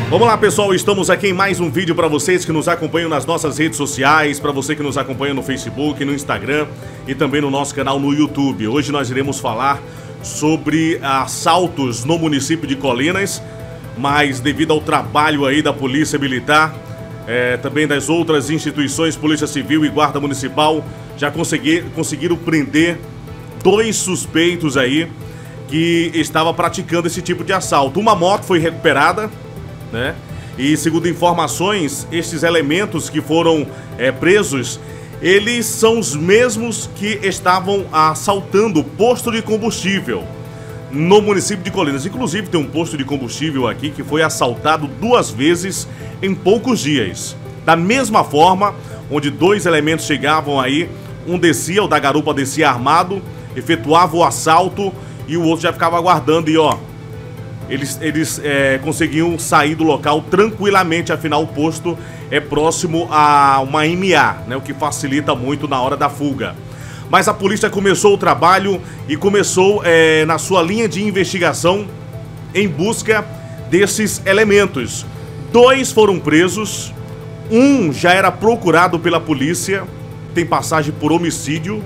Vamos lá, pessoal, estamos aqui em mais um vídeo para vocês que nos acompanham nas nossas redes sociais, para você que nos acompanha no Facebook, no Instagram e também no nosso canal no YouTube. Hoje nós iremos falar sobre assaltos no município de Colinas, mas devido ao trabalho aí da Polícia Militar, também das outras instituições, Polícia Civil e Guarda Municipal, já conseguiram prender 2 suspeitos aí que estavam praticando esse tipo de assalto. Uma moto foi recuperada, né? E segundo informações, esses elementos que foram presos, eles são os mesmos que estavam assaltando o posto de combustível no município de Colinas. Inclusive tem um posto de combustível aqui que foi assaltado 2 vezes em poucos dias. Da mesma forma, onde 2 elementos chegavam aí, um descia, o da garupa descia armado, efetuava o assalto e o outro já ficava aguardando e ó, eles conseguiam sair do local tranquilamente, afinal o posto é próximo a uma MA, né, o que facilita muito na hora da fuga. Mas a polícia começou o trabalho e começou na sua linha de investigação em busca desses elementos. 2 foram presos, um já era procurado pela polícia, tem passagem por homicídio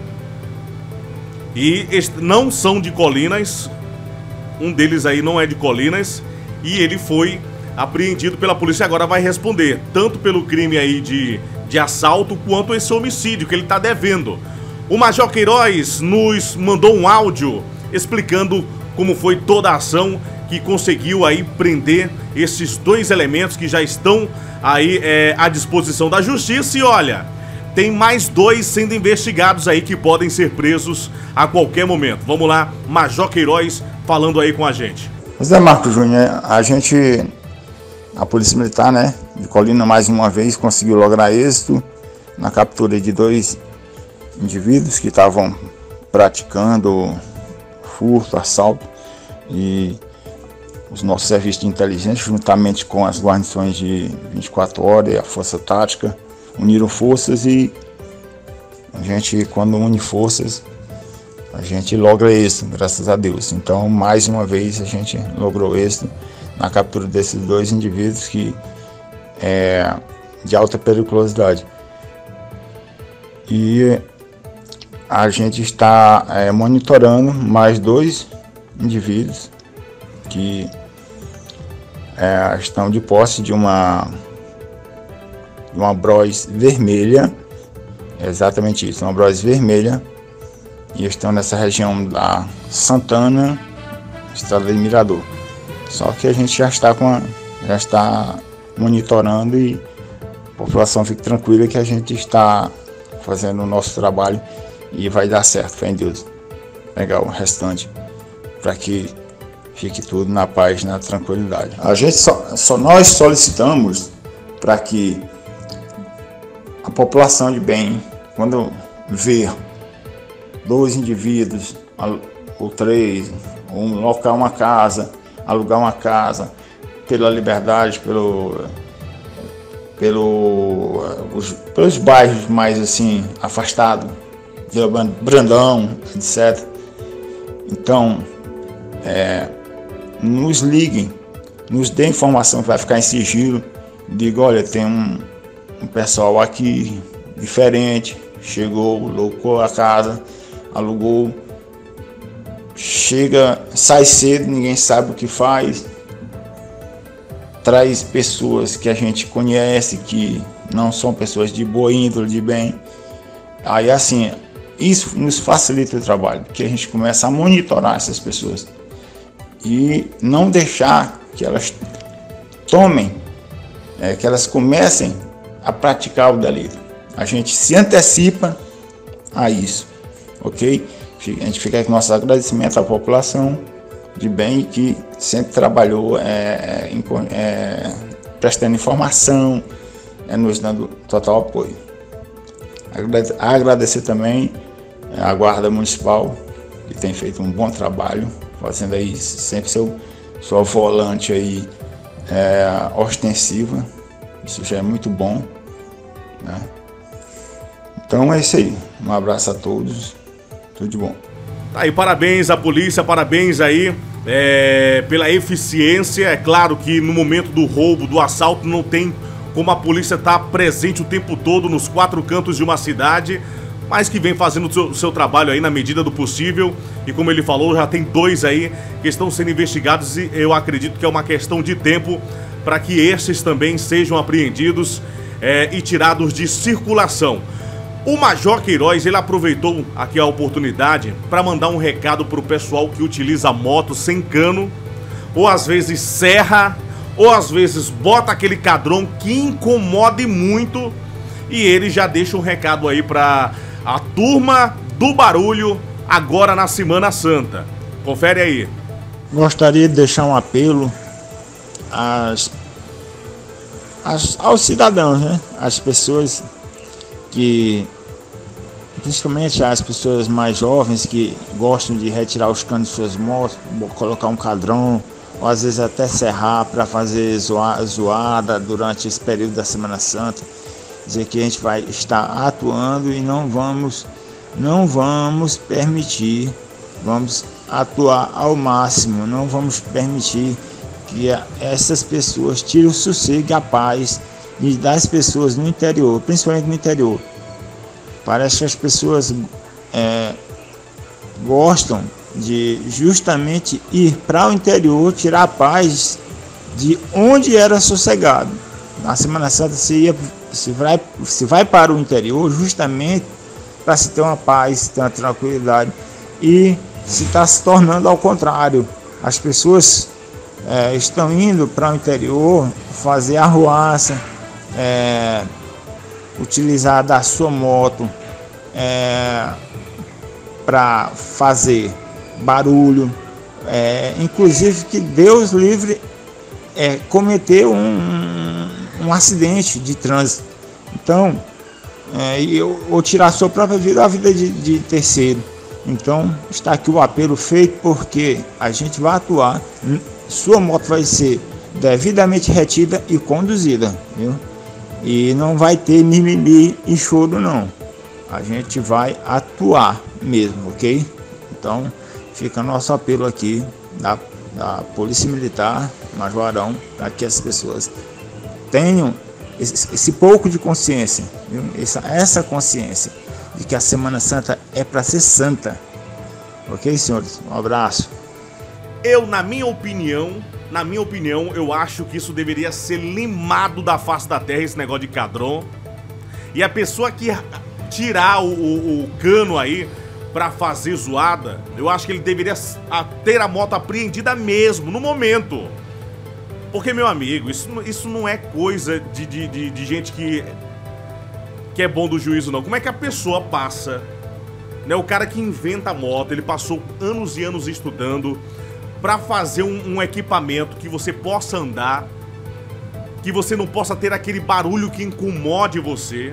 e não são de Colinas. Um deles aí não é de Colinas e ele foi apreendido pela polícia e agora vai responder tanto pelo crime aí de assalto quanto esse homicídio que ele tá devendo. O Major Queiroz nos mandou um áudio explicando como foi toda a ação que conseguiu aí prender esses 2 elementos que já estão aí à disposição da justiça e olha, tem mais 2 sendo investigados aí que podem ser presos a qualquer momento. Vamos lá, Major Queiroz falando aí com a gente. Pois é, Marcos Júnior, a Polícia Militar, né, de Colinas mais uma vez conseguiu lograr êxito na captura de 2 indivíduos que estavam praticando furto, assalto, e os nossos serviços de inteligência, juntamente com as guarnições de 24 horas e a Força Tática, uniram forças e a gente, quando une forças, a gente logra êxito, graças a Deus. Então, mais uma vez, a gente logrou êxito na captura desses 2 indivíduos que de alta periculosidade. E a gente está monitorando mais 2 indivíduos que estão de posse de uma Bros vermelha, exatamente isso, uma Bros vermelha, e estão nessa região da Santana, estrada de Mirador. Só que a gente já está monitorando e a população fique tranquila que a gente está fazendo o nosso trabalho e vai dar certo, fé em Deus. Legal, o restante, para que fique tudo na paz, na tranquilidade. A gente nós solicitamos para que a população de bem, quando vê 2 indivíduos ou 3, ou locar uma casa, alugar uma casa pela Liberdade, pelos bairros mais assim afastados, Vila Brandão, etc. Então, nos liguem, nos dê informação que vai ficar em sigilo. Diga, olha, tem um pessoal aqui diferente, chegou, locou a casa, alugou, sai cedo, ninguém sabe o que faz, traz pessoas que a gente conhece, que não são pessoas de boa índole, de bem. Aí assim, isso nos facilita o trabalho, porque a gente começa a monitorar essas pessoas e não deixar que elas tomem, que elas comecem a praticar o delito. A gente se antecipa a isso, ok? A gente fica com nosso agradecimento à população de bem que sempre trabalhou prestando informação, nos dando total apoio. Agradecer também a Guarda Municipal, que tem feito um bom trabalho, fazendo aí sempre sua volante aí ostensiva. Isso já é muito bom, né? Então é isso aí. Um abraço a todos. Tudo de bom. Tá aí, parabéns à polícia, parabéns aí pela eficiência. É claro que no momento do roubo, do assalto, não tem como a polícia estar presente o tempo todo nos 4 cantos de uma cidade, mas que vem fazendo o seu trabalho aí na medida do possível. E como ele falou, já tem 2 aí que estão sendo investigados e eu acredito que é uma questão de tempo para que esses também sejam apreendidos e tirados de circulação. O Major Queiroz, ele aproveitou aqui a oportunidade para mandar um recado para o pessoal que utiliza moto sem cano, ou às vezes serra, ou às vezes bota aquele cadrão que incomode muito. E ele já deixa um recado aí para a turma do barulho agora na Semana Santa. Confere aí. Gostaria de deixar um apelo aos cidadãos, né? As pessoas que, principalmente as pessoas mais jovens que gostam de retirar os canos de suas motos, colocar um cadrão, ou às vezes até serrar para fazer zoada durante esse período da Semana Santa. Dizer que a gente vai estar atuando e não vamos permitir, vamos atuar ao máximo, não vamos permitir que essas pessoas tirem o sossego e a paz das pessoas no interior, principalmente no interior. Parece que as pessoas gostam de justamente ir para o interior, tirar a paz de onde era sossegado. Na Semana Santa se vai para o interior justamente para se ter uma paz, ter uma tranquilidade, e se está se tornando ao contrário. As pessoas estão indo para o interior fazer arruaça, utilizar da sua moto para fazer barulho, inclusive que Deus livre cometer um acidente de trânsito. Então, ou tirar a sua própria vida, a vida de terceiro. Então, está aqui o apelo feito, porque a gente vai atuar. Sua moto vai ser devidamente retida e conduzida, viu? E não vai ter mimimi e choro, não. A gente vai atuar mesmo, ok? Então, fica nosso apelo aqui da Polícia Militar, Major Arão, para que as pessoas tenham esse pouco de consciência, viu? Essa consciência de que a Semana Santa é para ser santa. Ok, senhores? Um abraço. Na minha opinião, eu acho que isso deveria ser limado da face da terra, esse negócio de cadrão. E a pessoa que tirar o cano aí pra fazer zoada, eu acho que ele deveria ter a moto apreendida mesmo, no momento. Porque, meu amigo, isso não é coisa de gente que é bom do juízo, não. Como é que a pessoa passa, né? O cara que inventa a moto, ele passou anos e anos estudando pra fazer um equipamento que você possa andar, que você não possa ter aquele barulho que incomode você.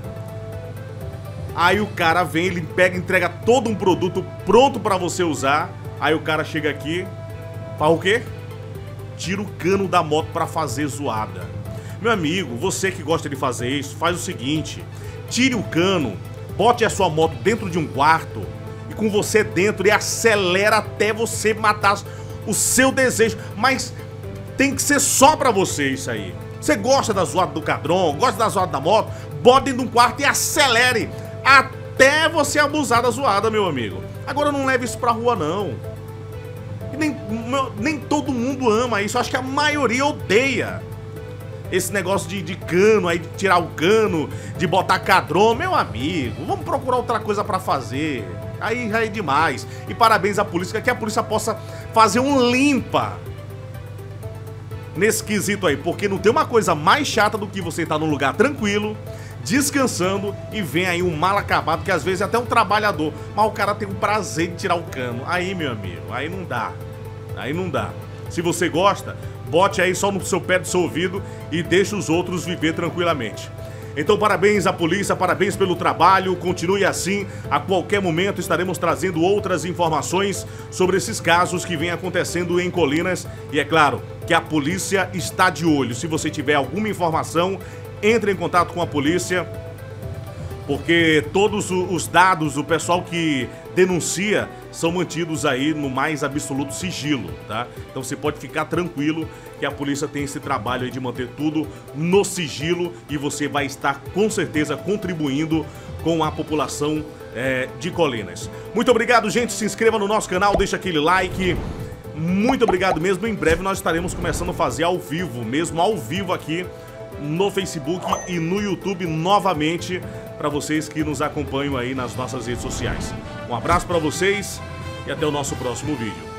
Aí o cara vem, ele pega, entrega todo um produto pronto pra você usar. Aí o cara chega aqui, faz o quê? Tira o cano da moto pra fazer zoada. Meu amigo, você que gosta de fazer isso, faz o seguinte: tire o cano, bote a sua moto dentro de um quarto e com você dentro, e acelera até você matar o seu desejo. Mas tem que ser só pra você isso aí. Você gosta da zoada do cadrão, gosta da zoada da moto, bote dentro de um quarto e acelere até você abusar da zoada, meu amigo. Agora não leve isso pra rua, não. E nem todo mundo ama isso. Acho que a maioria odeia esse negócio de cano, aí de tirar o cano, de botar cadrão. Meu amigo, vamos procurar outra coisa pra fazer. Aí já é demais. E parabéns à polícia, que a polícia possa fazer um limpa nesse quesito aí, porque não tem uma coisa mais chata do que você estar num lugar tranquilo, descansando, e vem aí um mal acabado, que às vezes é até um trabalhador, mas o cara tem o prazer de tirar o cano. Aí, meu amigo, aí não dá. Aí não dá. Se você gosta, bote aí só no seu pé do seu ouvido e deixe os outros viver tranquilamente. Então, parabéns à polícia, parabéns pelo trabalho, continue assim. A qualquer momento estaremos trazendo outras informações sobre esses casos que vêm acontecendo em Colinas. E é claro que a polícia está de olho. Se você tiver alguma informação, entre em contato com a polícia. porque todos os dados do pessoal que denuncia são mantidos aí no mais absoluto sigilo, tá? Então você pode ficar tranquilo que a polícia tem esse trabalho aí de manter tudo no sigilo e você vai estar com certeza contribuindo com a população de Colinas. Muito obrigado, gente. Se inscreva no nosso canal, deixa aquele like. Muito obrigado mesmo. Em breve nós estaremos começando a fazer ao vivo, mesmo ao vivo aqui no Facebook e no YouTube novamente, para vocês que nos acompanham aí nas nossas redes sociais. Um abraço para vocês e até o nosso próximo vídeo.